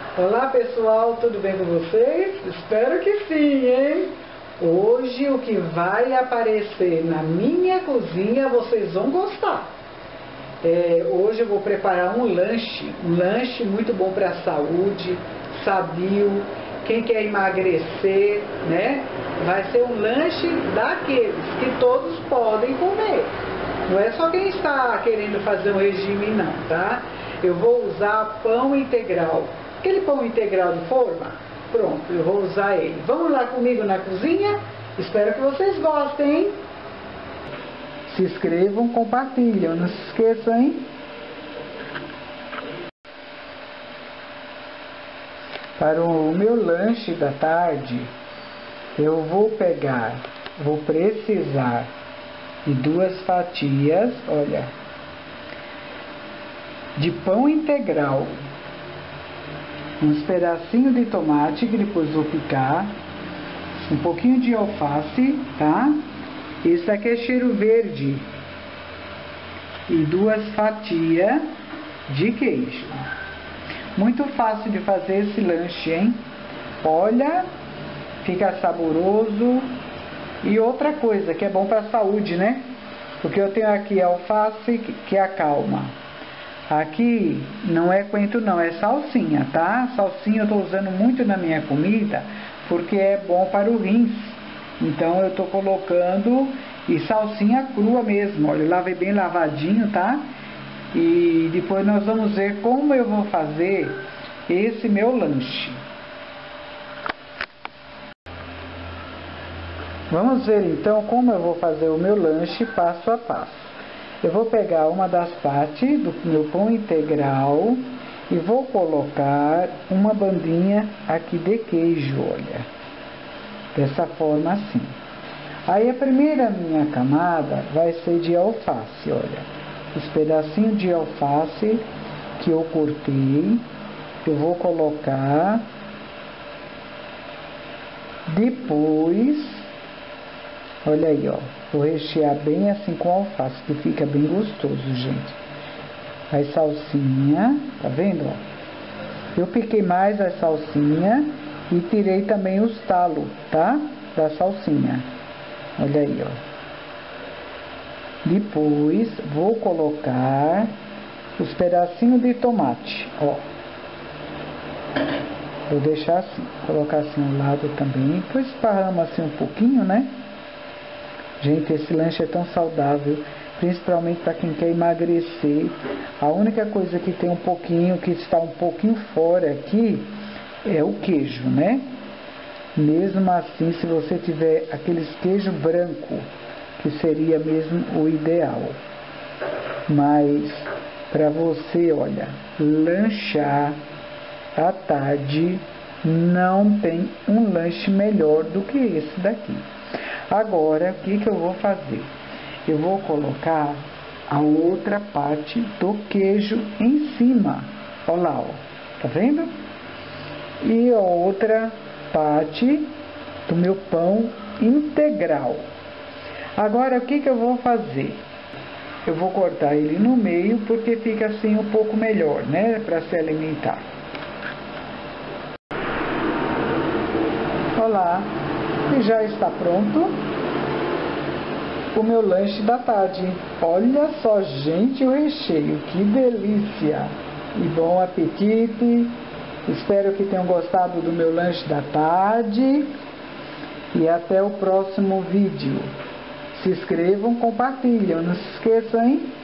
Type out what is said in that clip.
Olá pessoal, tudo bem com vocês? Espero que sim, hein? Hoje o que vai aparecer na minha cozinha vocês vão gostar. Hoje eu vou preparar um lanche muito bom para a saúde, sadio, quem quer emagrecer, né? Vai ser um lanche daqueles que todos podem comer. Não é só quem está querendo fazer um regime não, tá? Eu vou usar pão integral. Aquele pão integral de forma, pronto, eu vou usar ele. Vamos lá comigo na cozinha? Espero que vocês gostem, hein? Se inscrevam, compartilham, não se esqueçam, hein? Para o meu lanche da tarde, eu vou precisar de 2 fatias, olha, de pão integral. Uns pedacinhos de tomate que depois vou picar, um pouquinho de alface, tá? Esse aqui é cheiro verde e 2 fatias de queijo. Muito fácil de fazer esse lanche, hein? Olha, fica saboroso. E outra coisa que é bom para a saúde, né? Porque eu tenho aqui alface que acalma. Aqui não é coentro não, é salsinha, tá? Salsinha eu tô usando muito na minha comida porque é bom para o rins. Então eu tô colocando, e salsinha crua mesmo, olha, eu lavei bem lavadinho, tá? E depois nós vamos ver como eu vou fazer esse meu lanche. Vamos ver então como eu vou fazer o meu lanche passo a passo. Eu vou pegar uma das partes do meu pão integral e vou colocar uma bandinha aqui de queijo, olha. Dessa forma assim. Aí a primeira minha camada vai ser de alface, olha. Os pedacinhos de alface que eu cortei, eu vou colocar. Depois, olha aí, ó. Vou rechear bem assim com alface, que fica bem gostoso, gente. Aí salsinha, tá vendo, ó? Eu piquei mais a salsinha e tirei também os talos, tá? Da salsinha. Olha aí, ó. Depois, vou colocar os pedacinhos de tomate, ó. Vou deixar assim, colocar assim ao lado também. Depois esparrama assim um pouquinho, né? Gente, esse lanche é tão saudável, principalmente para quem quer emagrecer. A única coisa que tem um pouquinho, que está um pouquinho fora aqui, é o queijo, né? Mesmo assim, se você tiver aqueles queijo branco, que seria mesmo o ideal. Mas, para você, olha, lanchar à tarde, não tem um lanche melhor do que esse daqui. Agora, o que eu vou fazer? Eu vou colocar a outra parte do queijo em cima. Olha lá, ó. Tá vendo? E a outra parte do meu pão integral. Agora, o que eu vou fazer? Eu vou cortar ele no meio, porque fica assim um pouco melhor, né? Para se alimentar. Olha lá. E já está pronto o meu lanche da tarde. Olha só, gente, o recheio, que delícia! E bom apetite! Espero que tenham gostado do meu lanche da tarde e até o próximo vídeo. Se inscrevam, compartilham, não se esqueçam, hein?